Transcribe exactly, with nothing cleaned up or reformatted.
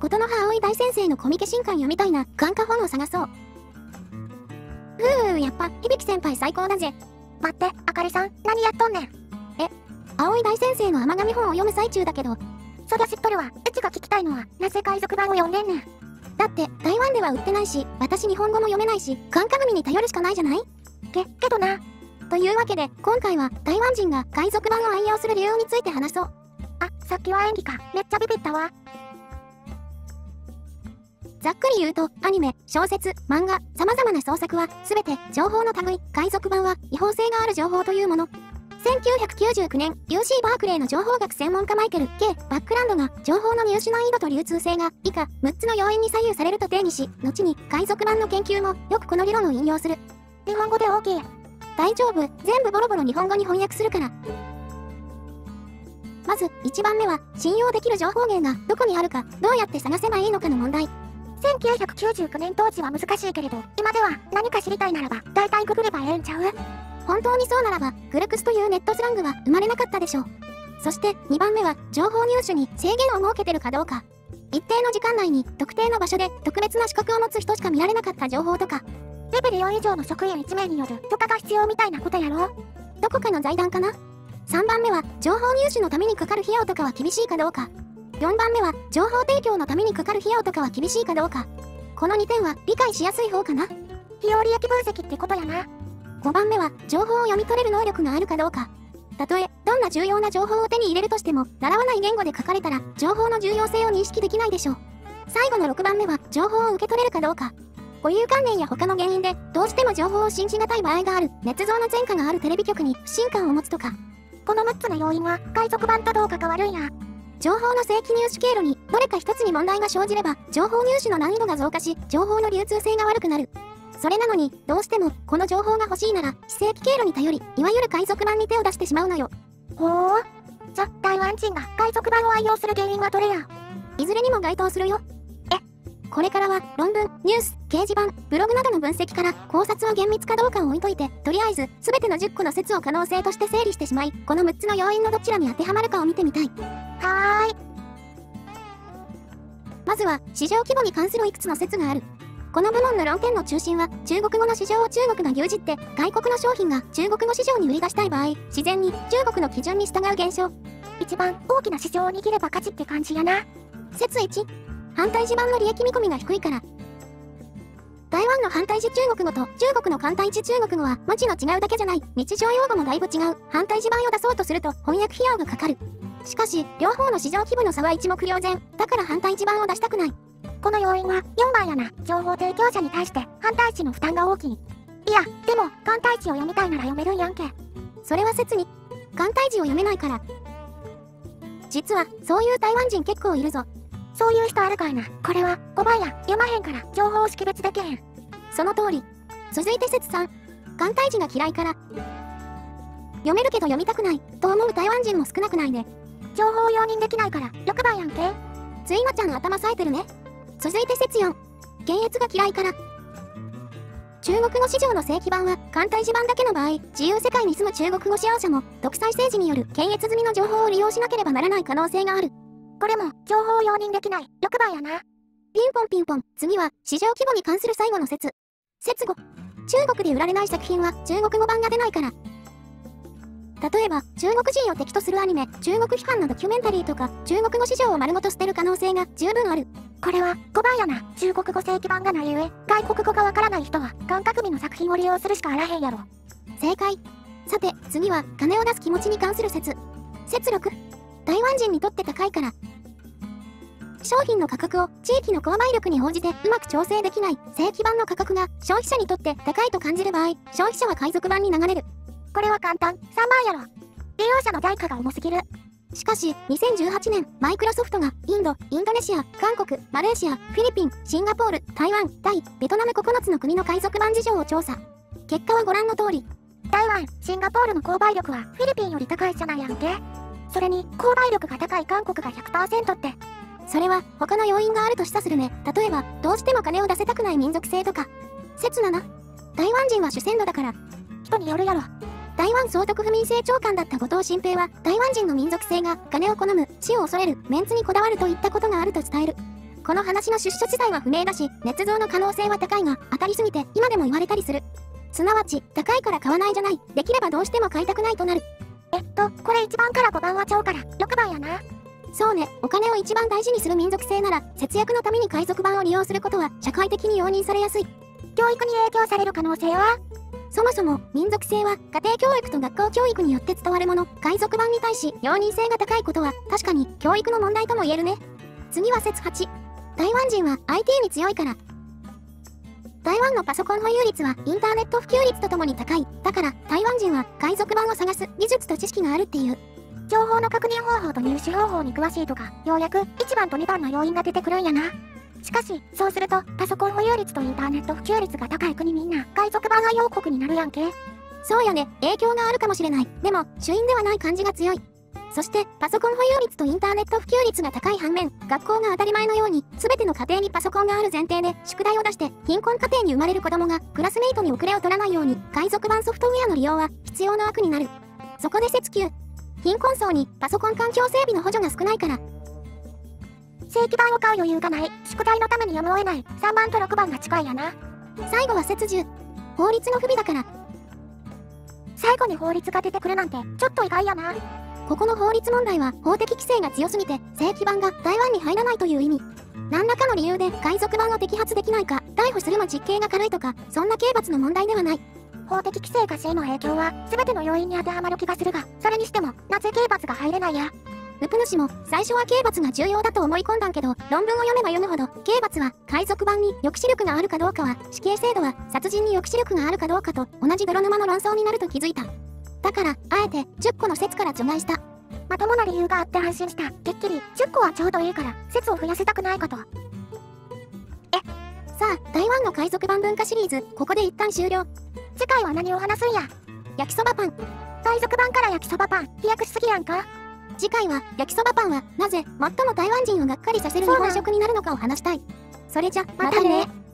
琴ノ葉葵大先生のコミケ新刊読みたいな。眼科本を探そう。ふう、やっぱ響先輩最高だぜ。 待って、あかりさん、何やっとんねん。 え、葵大先生の甘神本を読む最中だけど。 そりゃ知っとるわ。うちが聞きたいのは、なぜ海賊版を読んでんねん。 だって台湾では売ってないし、私日本語も読めないし、眼科組に頼るしかないじゃない？ け、けどな。 というわけで、今回は台湾人が海賊版を愛用する理由について話そう。 あ、さっきは演技か。めっちゃビビったわ。 ざっくり言うと、アニメ、小説、漫画、様々な創作は、すべて情報の類。海賊版は違法性がある情報というもの。せんきゅうひゃくきゅうじゅうきゅうねん、ユーシー バークレーの情報学専門家マイケル・ K ・バックランドが、情報の入手難易度と流通性が、以下むっつの要因に左右されると定義し、後に海賊版の研究も、よくこの理論を引用する。 日本語で OK。 大丈夫、全部ボロボロ日本語に翻訳するから。まず、いちばんめは、信用できる情報源がどこにあるか、どうやって探せばいいのかの問題。 せんきゅうひゃくきゅうじゅうきゅうねん当時は難しいけれど、今では何か知りたいならば、だいたいググればええんちゃう？ 本当にそうならば、グルクスというネットスラングは生まれなかったでしょう。そしてにばんめは、情報入手に制限を設けてるかどうか。一定の時間内に特定の場所で特別な資格を持つ人しか見られなかった情報とか。 レベルよん以上の職員いち名による許可が必要みたいなことやろ？ どこかの財団かな？さんばんめは、情報入手のためにかかる費用とかは厳しいかどうか。よんばんめは、情報提供のためにかかる費用とかは厳しいかどうか。このにてんは理解しやすい方かな。 費用利益分析ってことやな。 ごばんめは、情報を読み取れる能力があるかどうか。たとえ、どんな重要な情報を手に入れるとしても、習わない言語で書かれたら、情報の重要性を認識できないでしょう。最後のろくばんめは、情報を受け取れるかどうか。固有観念や他の原因で、どうしても情報を信じがたい場合がある、捏造の前科があるテレビ局に不信感を持つとか。 このむっつの要因は、海賊版とどう関わるんや。 情報の正規入手経路に、どれか一つに問題が生じれば、情報入手の難易度が増加し、情報の流通性が悪くなる。それなのに、どうしても、この情報が欲しいなら、非正規経路に頼り、いわゆる海賊版に手を出してしまうのよ。 ほー。じゃ、台湾人が海賊版を愛用する原因はどれや？ いずれにも該当するよ。え、これからは、論文、ニュース、掲示板、ブログなどの分析から、考察は厳密かどうかを置いといて、とりあえず、すべてのじゅっこの説を可能性として整理してしまい、このむっつの要因のどちらに当てはまるかを見てみたい。 はーい。 まずは、市場規模に関するいくつの説がある。この部門の論点の中心は、中国語の市場を中国が牛耳って、外国の商品が中国語市場に売り出したい場合、自然に中国の基準に従う現象。 一番大きな市場を握れば勝ちって感じやな。 説いち、反対地盤の利益見込みが低いから。台湾の反対地中国語と中国の反対地中国語は文字の違うだけじゃない。日常用語もだいぶ違う。反対地盤を出そうとすると翻訳費用がかかる。しかし、両方の市場規模の差は一目瞭然。だから反対地盤を出したくない。 この要因はよんばんやな。情報提供者に対して反対値の負担が大きい。いや、でも、簡体字を読みたいなら読めるんやんけ。 それは説に、簡体字を読めないから。実は、そういう台湾人結構いるぞ。 そういう人あるかいな。これは、ごばんや、読まへんから、情報を識別できへん。 その通り。続いて説さん。簡体字が嫌いから。読めるけど読みたくない、と思う台湾人も少なくないね。 情報を容認できないから、ろくばんやんけ。 ついまちゃん頭冴えてるね。続いて説よん。検閲が嫌いから。中国語市場の正規版は、簡体字版だけの場合、自由世界に住む中国語使用者も、独裁政治による検閲済みの情報を利用しなければならない可能性がある。 これも、情報を容認できない、ろくばんやな。 ピンポンピンポン。次は、市場規模に関する最後の説。説ご。中国で売られない作品は、中国語版が出ないから。例えば、中国人を敵とするアニメ、中国批判のドキュメンタリーとか、中国語市場を丸ごと捨てる可能性が十分ある。 これは、ごばんやな。中国語正規版がない上、外国語がわからない人は、感覚美の作品を利用するしかあらへんやろ。 正解。さて、次は、金を出す気持ちに関する説。説ろく。台湾人にとって高いから。商品の価格を地域の購買力に応じてうまく調整できない正規版の価格が消費者にとって高いと感じる場合、消費者は海賊版に流れる。 これは簡単、さんばんやろ。利用者の代価が重すぎる。 しかし、にせんじゅうはちねん、マイクロソフトがインド、インドネシア、韓国、マレーシア、フィリピン、シンガポール、台湾、タイ、ベトナムここのつの国の海賊版事情を調査。結果はご覧の通り。 台湾、シンガポールの購買力はフィリピンより高いじゃないやんけ。それに、購買力が高い韓国が ひゃくパーセント って。 それは、他の要因があると示唆するね。例えば、どうしても金を出せたくない民族性とか。説なな。台湾人は主戦度だから。 人によるやろ。 台湾総督府民政長官だった後藤新平は、台湾人の民族性が金を好む、死を恐れる、メンツにこだわるといったことがあると伝える。 この話の出所自体は不明だし、捏造の可能性は高いが、当たりすぎて今でも言われたりする。すなわち、高いから買わないじゃない。できればどうしても買いたくないとなる。 えっと、これいちばんからごばんは超から、ろくばんやな。 そうね、お金を一番大事にする民族性なら、節約のために海賊版を利用することは社会的に容認されやすい。 教育に影響される可能性は？ そもそも、民族性は家庭教育と学校教育によって伝わるもの。海賊版に対し容認性が高いことは、確かに教育の問題とも言えるね。次は説はち。台湾人は アイティー に強いから。台湾のパソコン保有率はインターネット普及率とともに高い。だから、台湾人は海賊版を探す技術と知識があるっていう。 情報の確認方法と入手方法に詳しいとか、ようやくいちばんとにばんの要因が出てくるんやな。しかし、そうすると、パソコン保有率とインターネット普及率が高い国みんな、海賊版愛用国になるやんけ。 そうやね、影響があるかもしれない。でも、主因ではない感じが強い。そして、パソコン保有率とインターネット普及率が高い反面、学校が当たり前のように、すべての家庭にパソコンがある前提で、宿題を出して、貧困家庭に生まれる子供が、クラスメイトに遅れを取らないように、海賊版ソフトウェアの利用は、必要な悪になる。そこで説きゅう。貧困層に、パソコン環境整備の補助が少ないから。 正規版を買う余裕がない。宿題のためにやむを得ない。さんばんとろくばんが近いやな。 最後は説じゅう。法律の不備だから。 最後に法律が出てくるなんて、ちょっと意外やな。 ここの法律問題は法的規制が強すぎて正規版が台湾に入らないという意味。何らかの理由で海賊版を摘発できないか、逮捕するも実刑が軽いとか、そんな刑罰の問題ではない。 法的規制過への影響は全ての要因に当てはまる気がするが、それにしてもなぜ刑罰が入れないや。 ウプ主も最初は刑罰が重要だと思い込んだんけど、論文を読めば読むほど刑罰は海賊版に抑止力があるかどうかは、死刑制度は殺人に抑止力があるかどうかと同じ泥沼の論争になると気づいた。だから、あえてじゅっこの説から除外した。 まともな理由があって安心した。てっきりじゅっこはちょうどいいから説を増やせたくないかと。 え、さあ、台湾の海賊版文化シリーズ、ここで一旦終了。 次回は何を話すんや？ 焼きそばパン。 海賊版から焼きそばパン、飛躍しすぎやんか。 次回は、焼きそばパンは、なぜ、最も台湾人をがっかりさせる日本食になるのかを話したい。それじゃ、またね。